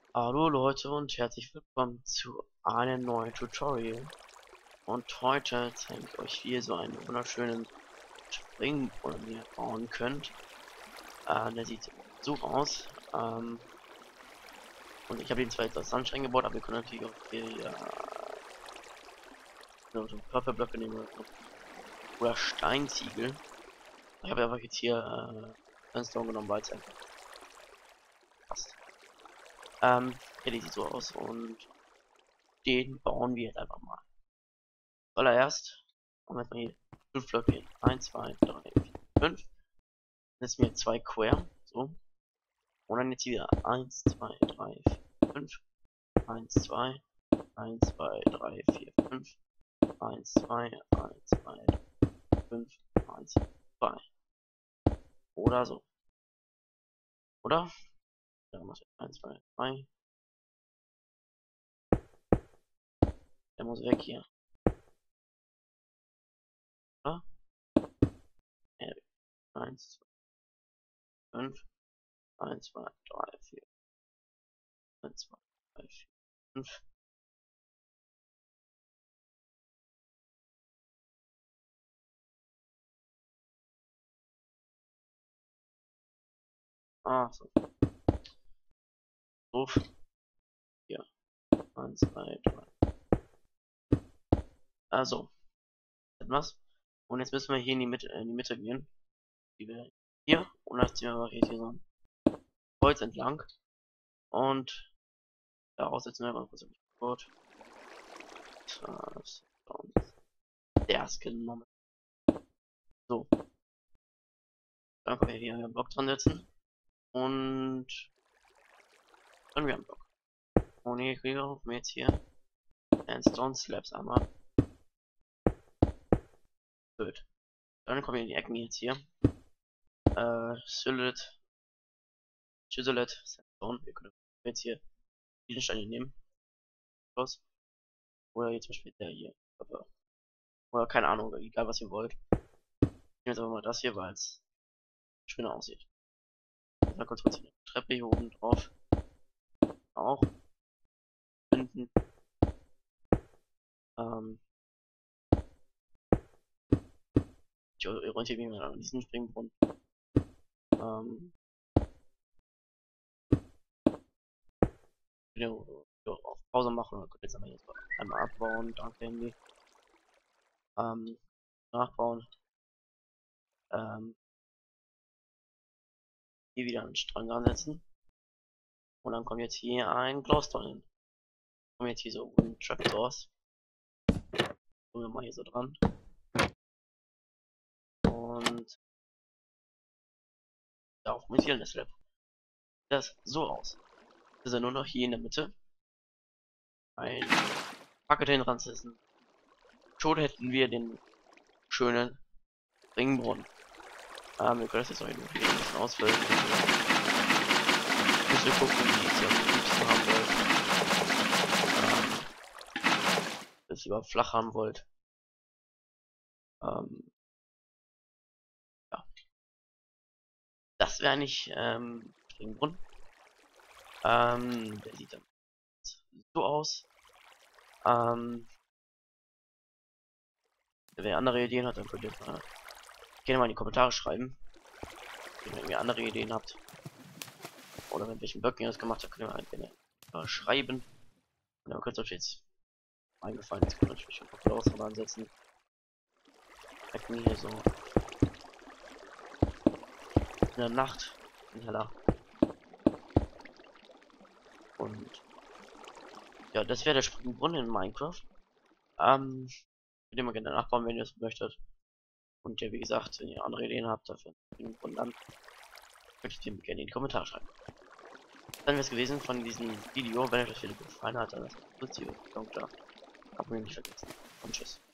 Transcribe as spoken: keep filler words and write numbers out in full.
Hallo Leute und herzlich willkommen zu einem neuen Tutorial. Und heute zeige ich euch, wie ihr so einen wunderschönen Springbrunnen hier bauen könnt. Äh, der sieht so aus. Ähm, und ich habe ihn zwar jetzt aus Sandstein gebaut, aber ihr könnt natürlich auch hier äh, so so Körperblöcke nehmen oder Steinziegel. Ich habe einfach jetzt hier äh, Sandstone genommen, weil es einfach passt. Ähm, ja, die sieht so aus und den bauen wir jetzt einfach mal. Zuallererst machen wir jetzt mal hier fünf Blöcke hin. eins, zwei, drei, vier, fünf. Setzen wir zwei quer. So. Und dann jetzt hier eins, zwei, drei, vier, fünf. eins, zwei, eins, zwei, drei, vier, fünf. eins, zwei, eins, zwei, fünf, eins, zwei. Oder so. Oder? Dann muss ich eins, zwei, drei. Der muss weg hier. Oder? Ja, eins, zwei, fünf. eins, zwei, drei, vier. eins, zwei, drei, vier, fünf. Ah, so. Doof. Hier. eins, zwei, drei. Also. Was? Und jetzt müssen wir hier in die Mitte, in die Mitte gehen. Die wir hier. Und dann ziehen wir aber hier so ein Kreuz entlang. Und daraus setzen wir einfach kurz im Code. Der ist genommen. So. Dann können wir hier einen Block dran setzen. Und dann wieder einen Block. Und hier kriegen wir jetzt hier Sandstone Slabs einmal. Blöd. Dann kommen wir in die Ecken jetzt hier. Äh, Silhouette. Chiselet. Sandstone. Wir können jetzt hier diese Steine nehmen. Los. Oder jetzt zum Beispiel der hier. Aber, oder keine Ahnung, egal was ihr wollt. Ich nehme jetzt aber mal das hier, weil es schöner aussieht. Mal kurz kurz eine Treppe hier oben drauf. Auch. Finden. Ähm. Ich orientiere mich mal an diesen Springbrunnen. Ähm. Video, Video auf Pause machen oder könnt jetzt aber jetzt einmal abbauen. Danke, Handy. Ähm. Nachbauen. Ähm. Hier wieder einen Strang ansetzen. Und dann kommt jetzt hier ein Glowstone hin. Kommen jetzt hier so ein Trapdoors. Tun wir mal hier so dran. Und darauf muss hier ein Slab. Das so aus. Das ist ja nur noch hier in der Mitte ein Bucket hin ransetzen. Schon hätten wir den schönen Ringbrunnen. Ähm, wir können das jetzt auch hier ein bisschen ausfüllen. Müssen wir gucken, wie ihr es am liebsten haben wollt. Ähm, wenn ihr es lieber flach haben wollt. Ähm, ja. Das wäre nicht ähm, Ringbrunnen. Ähm, der sieht dann so aus. Ähm, wer andere Ideen hat, dann könnt ihr mal gerne mal in die Kommentare schreiben. Wenn ihr irgendwie andere Ideen habt. Oder mit welchen Blöcken ihr das gemacht habt, könnt ihr halt gerne äh, schreiben. Und dann könnt ihr euch jetzt eingefallen, jetzt könnt ihr natürlich ein paar Klaus ansetzen. Ecken hier so. In der Nacht. In heller. Und ja, das wäre der Springbrunnen in Minecraft. Ähm, könnt ihr mal gerne nachbauen, wenn ihr das möchtet. Und ja, wie gesagt, wenn ihr andere Ideen habt dafür, und dann könnt ihr mir gerne in die Kommentare schreiben. Dann wäre es gewesen von diesem Video. Wenn euch das Video gefallen hat, dann lasst uns kurz die Glocke da. Abonnieren nicht vergessen. Und tschüss.